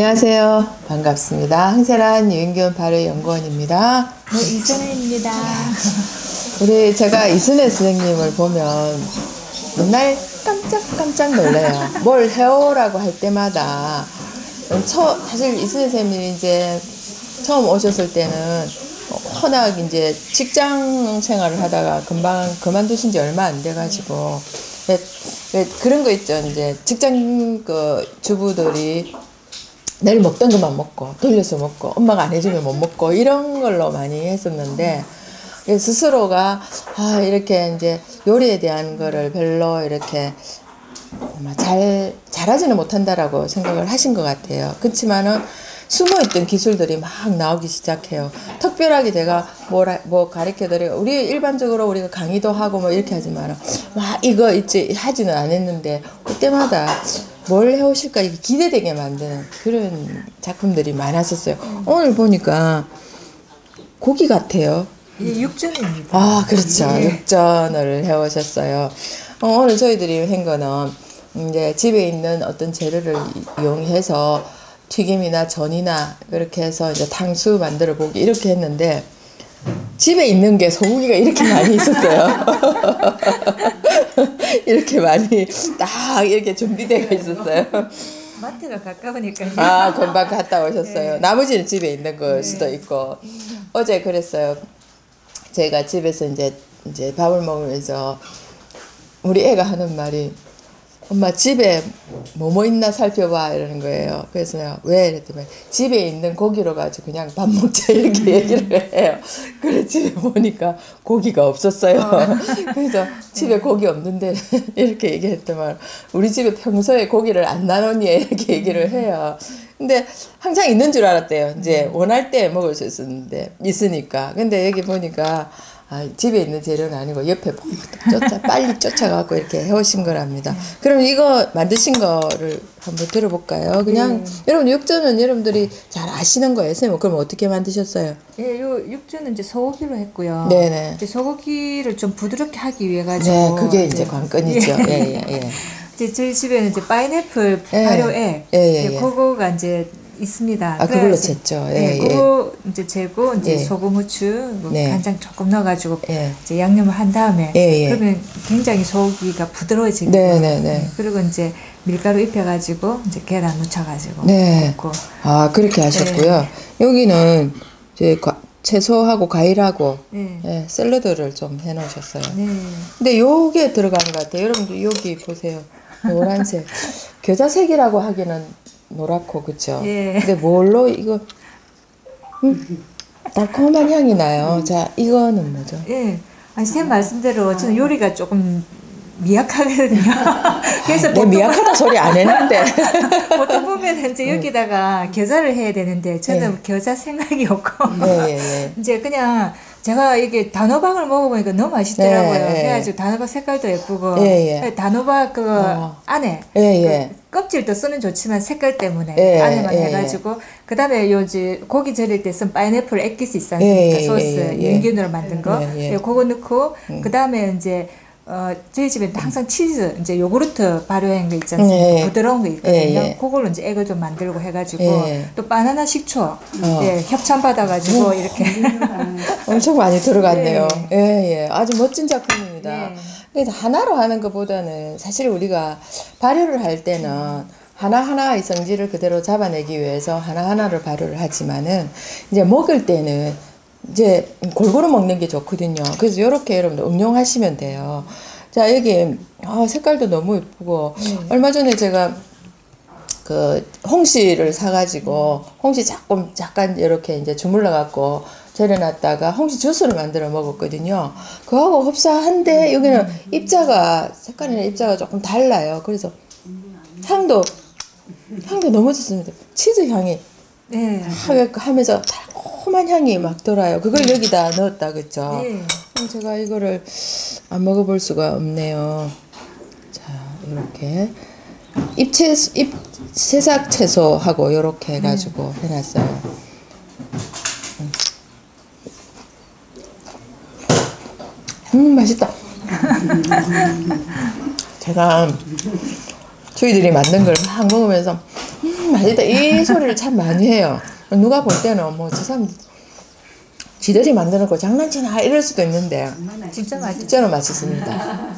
안녕하세요. 반갑습니다. 항세란 유인균 발효연구원입니다. 네, 이선혜입니다. 제가 이순혜 선생님을 보면 맨날 깜짝 놀래요. 뭘 해오라고 할 때마다 사실 이순혜 선생님이 이제 처음 오셨을 때는 워낙 이제 직장 생활을 하다가 금방 그만두신 지 얼마 안 돼가지고 왜 그런 거 있죠. 이제 직장 주부들이 내일 먹던 것만 먹고 돌려서 먹고 엄마가 안 해주면 못 먹고 이런 걸로 많이 했었는데 스스로가 이렇게 이제 요리에 대한 거를 별로 이렇게 잘하지는 못한다라고 생각을 하신 것 같아요. 그렇지만은 숨어있던 기술들이 막 나오기 시작해요. 특별하게 제가 뭐 가르쳐드리고 우리 일반적으로 우리가 강의도 하고 뭐 이렇게 하지만 이거 있지 하지는 않았는데 그때마다 뭘 해오실까 이게 기대되게 만드는 그런 작품들이 많았었어요. 오늘 보니까 고기 같아요. 예, 육전입니다. 그렇죠. 예. 육전을 해오셨어요. 오늘 저희들이 한 거는 이제 집에 있는 어떤 재료를 이용해서 튀김이나 전이나 그렇게 해서 이제 탕수 만들어 보기 이렇게 했는데 집에 있는 게 소고기가 이렇게 많이 있었어요. 이렇게 많이 딱 이렇게 준비되어 있었어요. 마트가 가까우니까요. 금방 갔다 오셨어요. 네. 나머지는 집에 있는 걸 수도 있고. 어제 그랬어요. 제가 집에서 이제 밥을 먹으면서 우리 애가 하는 말이 엄마 집에 뭐뭐 있나 살펴봐 이러는 거예요. 그래서 왜? 이랬더니 집에 있는 고기로 가지고 그냥 밥 먹자 이렇게 얘기를 해요. 그래 집에 보니까 고기가 없었어요. 그래서 집에 고기 없는데 이렇게 얘기했더만 우리 집에 평소에 고기를 안 나누니 이렇게 얘기를 해요. 근데 항상 있는 줄 알았대요. 이제 원할 때 먹을 수 있으니까. 근데 여기 보니까 집에 있는 재료는 아니고 옆에 빨리 쫓아가고 이렇게 해오신 거랍니다. 그럼 이거 만드신 거를 한번 들어볼까요? 그냥 여러분 육전은 여러분들이 잘 아시는 거예요, 선생님. 그럼 어떻게 만드셨어요? 예, 요 육전은 이제 소고기로 했고요. 네네. 이제 소고기를 좀 부드럽게 하기 위해 가지고. 네, 그게 이제 관건이죠. 예. 이제 저희 집에는 이제 파인애플 발효액, 그거가 이제 있습니다. 그걸로 쟀죠. 그거 이제 재고 이제 소금, 후추, 간장 조금 넣어가지고 이제 양념을 한 다음에 그러면 굉장히 소고기가 부드러워지거든요. 네. 그리고 이제 밀가루 입혀가지고 이제 계란 묻혀가지고 넣고. 그렇게 하셨고요. 여기는 이제 채소하고 과일하고 샐러드를 좀 해놓으셨어요. 근데 요게 들어간 것 같아요. 여러분들 여기 보세요. 노란색. 겨자색이라고 하기는 노랗고 그쵸? 근데 뭘로 이거 달콤한 향이 나요. 자, 이거는 뭐죠? 선생님 말씀대로 저는 요리가 조금 미약하거든요. 그래서 내 미약하다 소리 안 했는데. 보통 보면 이제 여기다가 겨자를 해야 되는데 저는 겨자 생각이 없고 이제 그냥 제가 이게 단호박을 먹어보니까 너무 맛있더라고요. 그래가지고 단호박 색깔도 예쁘고 단호박 안에 껍질도 쓰면 좋지만 색깔 때문에 안에만 해가지고 그 다음에 요즘 고기 절일 때 쓴 파인애플 액기스 있지 않습니까? 소스 유인균으로 만든 거 그거 넣고 그 다음에 이제 저희 집에 항상 치즈, 이제 요구르트 발효한 거 있지 않습니까? 부드러운 거 있거든요. 그걸로 이제 액을 좀 만들고 해가지고 또 바나나 식초 협찬 받아가지고 이렇게 엄청 많이 들어갔네요. 아주 멋진 작품입니다. 그래서 하나로 하는 것보다는 사실 우리가 발효를 할 때는 하나하나의 성질을 그대로 잡아내기 위해서 하나하나를 발효를 하지만은 이제 먹을 때는 이제 골고루 먹는 게 좋거든요. 그래서 이렇게 여러분들 응용하시면 돼요. 자, 여기 색깔도 너무 예쁘고 얼마 전에 제가 홍시를 사가지고 홍시 잠깐 이렇게 이제 주물러 갖고 절여놨다가 홍시 주스를 만들어 먹었거든요. 그거하고 흡사한데 여기는 색깔이나 입자가 조금 달라요. 그래서 향도 너무 좋습니다. 치즈 향이 하면서 달콤한 향이 막 돌아요. 그걸 여기다 넣었다 그쵸? 제가 이거를 안 먹어볼 수가 없네요. 자, 이렇게 새싹 채소하고 이렇게 해가지고 해놨어요. 맛있다. 제가 저희들이 만든 걸 막 먹으면서 맛있다 이 소리를 참 많이 해요. 누가 볼 때는 뭐 저 사람 지들이 만드는 거 장난치나 이럴 수도 있는데 진짜 맛있죠. 진짜로 맛있습니다.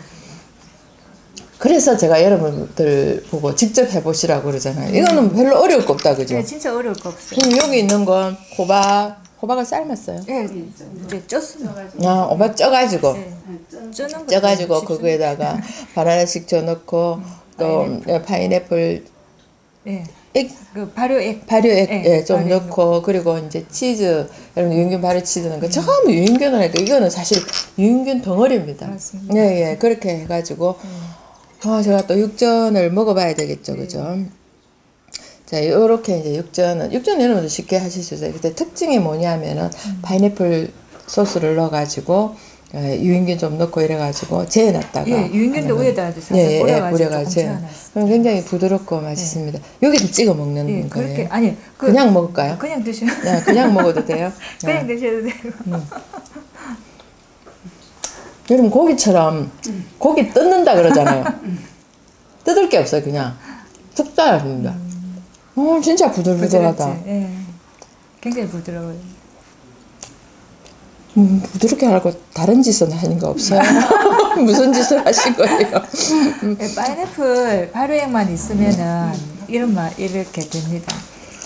그래서 제가 여러분들 보고 직접 해보시라고 그러잖아요. 이거는 별로 어려울 거 없다 그죠? 네, 진짜 어려울 거 없어요. 그럼 여기 있는 건 호박을 삶았어요. 네, 이제 쪘습니다. 호박 쪄가지고 네. 쪄는 쪄가지고 그거에다가 바나나씩 쪄넣고 또 파인애플 네. 액, 그 발효액 발효액 좀 넣고 그리고 이제 치즈 여러분 유인균 발효 치즈는 거 처음 유인균을 하니까 이거는 사실 유인균 덩어리입니다. 맞습니다. 예 그렇게 해가지고 제가 또 육전을 먹어봐야 되겠죠, 그죠? 자, 요렇게 이제 육전 여러분들 쉽게 하실 수 있어요. 그때 특징이 뭐냐면은 파인애플 소스를 넣어가지고 유인균 좀 넣고 이래가지고 재워놨다가 유인균도 위에다 살짝 뿌려가지고 그럼 굉장히 부드럽고 맛있습니다. 여기도 찍어 먹는 거예요. 그렇게 아니 그냥 먹을까요? 그냥 드셔도 그냥 먹어도 돼요. 그냥 드셔도 되고. 여러분 고기처럼 고기 뜯는다 그러잖아요. 뜯을 게 없어요. 그냥 툭 따라줍니다. 진짜 부들부들하다. 굉장히 부드러워요. 부드럽게 하라고 다른 짓은 하는 거 없어요? 무슨 짓을 하신 거예요? 파인애플 발효액만 있으면은 이런 맛 이렇게 됩니다.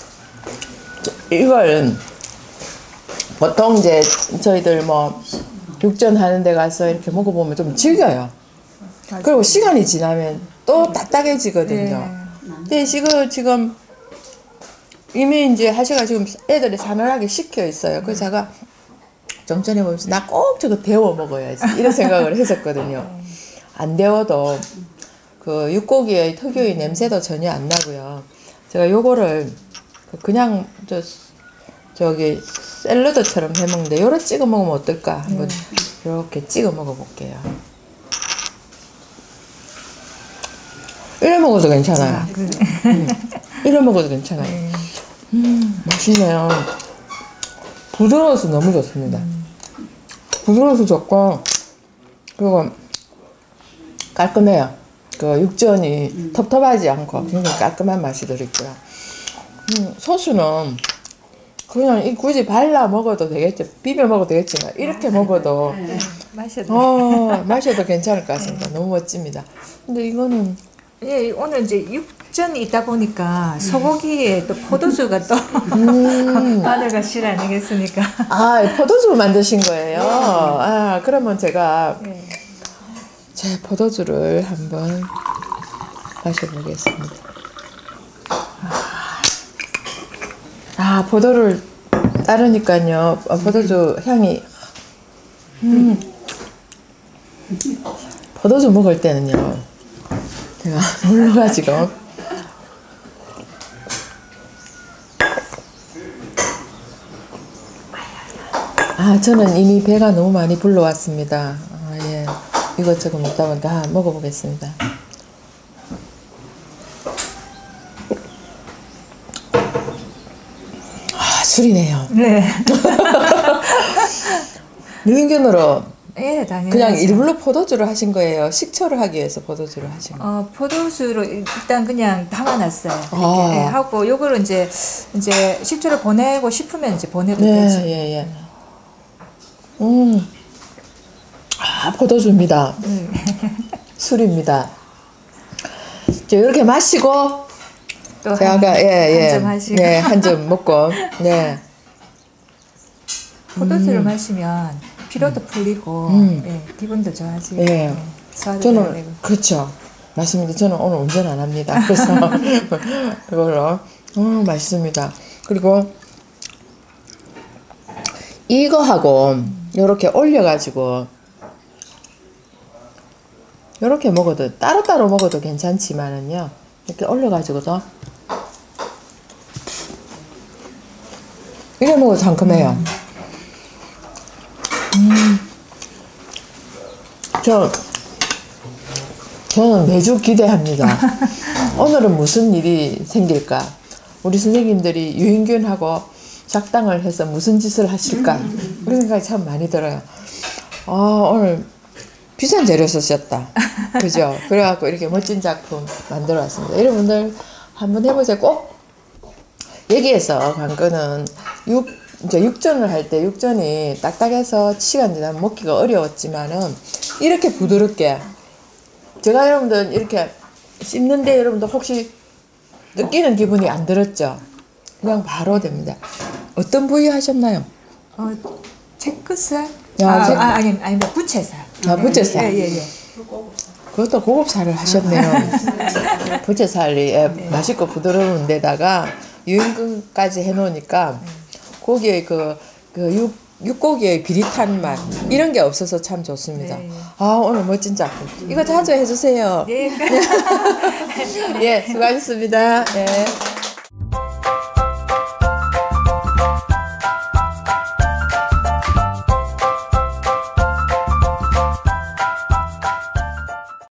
이걸 보통 이제 저희들 뭐 육전 하는 데 가서 이렇게 먹어보면 좀 질겨요. 맞아요. 그리고 시간이 지나면 또 딱딱해지거든요. 근데 지금 이미 이제 하시가 지금 애들이 사늘하게 식혀 있어요. 그래서 제가 좀 전에 보면서 나 꼭 저거 데워 먹어야지 이런 생각을 했었거든요. 안 데워도 그 육고기의 특유의 냄새도 전혀 안 나고요. 제가 요거를 그냥 저기 샐러드처럼 해 먹는데 요래 찍어 먹으면 어떨까 한번 이렇게 찍어 먹어 볼게요. 이래 먹어도 괜찮아요. 이래 먹어도 괜찮아요. 맛있네요. 부드러워서 너무 좋습니다. 부드러워서 좋고 그리고 깔끔해요. 그 육전이 텁텁하지 않고 굉장히 깔끔한 맛이 들어있고요. 소스는 그냥 굳이 발라 먹어도 되겠죠. 비벼 먹어도 되겠지만 이렇게 먹어도 마셔도 괜찮을 것 같습니다. 너무 멋집니다. 근데 이거는 오늘 이제 육전이 있다 보니까 소고기에 또 포도주가 또 마늘과 실 아니겠습니까? 포도주 만드신 거예요? 그러면 제가 제 포도주를 한번 마셔보겠습니다. 포도를 따르니까요. 포도주 향이 포도주 먹을 때는요. 제가 놀러가지고 저는 이미 배가 너무 많이 불러왔습니다. 이것저것 먹다 보니까 먹어보겠습니다. 술이네요. 네. 유인균으로 당연히. 그냥 일부러 포도주를 하신 거예요? 식초를 하기 위해서 포도주를 하신 거예요? 포도주로 일단 그냥 담아놨어요. 이렇게 하고 요거를 이제 식초를 보내고 싶으면 이제 보내도 되지. 포도주입니다. 술입니다. 이렇게 마시고 또 제가 한 점 하시고 한 점 먹고 포도주를 마시면 피로도 풀리고 기분도 좋아지고 저는 되고. 그렇죠. 맞습니다. 저는 오늘 운전 안 합니다. 그래서 이걸로 맛있습니다. 그리고 이거하고 이렇게 올려가지고 이렇게 먹어도 따로따로 먹어도 괜찮지만은요. 이렇게 올려가지고도 이래 먹어도 상큼해요. 저는 매주 기대합니다. 오늘은 무슨 일이 생길까? 우리 선생님들이 유인균하고 작당을 해서 무슨 짓을 하실까? 그런 생각이 참 많이 들어요. 오늘 비싼 재료 쓰셨다. 그죠? 그래갖고 이렇게 멋진 작품 만들어 왔습니다. 여러분들 한번 해보세요. 꼭 여기에서 관건은 이제 육전을 할 때 육전이 딱딱해서 시간 지나면 먹기가 어려웠지만은 이렇게 부드럽게 제가 여러분들 이렇게 씹는데 여러분들 혹시 느끼는 기분이 안 들었죠? 그냥 바로 됩니다. 어떤 부위 하셨나요? 체크살? 아니, 부채살. 부채살. 예. 그것도 고급살을 하셨네요. 부채살이 맛있고 부드러운 데다가 유임금까지 해놓으니까 고기의 육고기의 비릿한 맛 이런 게 없어서 참 좋습니다. 네. 오늘 멋진 작품. 이거 자주 해주세요. 네. 예, 수고하셨습니다. 예.